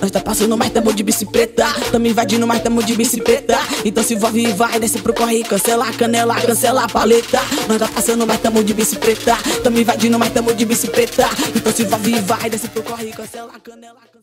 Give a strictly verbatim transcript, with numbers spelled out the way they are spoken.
Nós tá passando, mas tamo de bicicleta. Tamo invadindo, mas tamo de bicicleta. Então se envolve e vai, desce pro corre, cancela a canela, cancela a paleta. Nós tá passando, mas tamo de bicicleta. Tamo invadindo, mas tamo de bicicleta. Então se envolve e vai, desce pro corre, cancela a canela.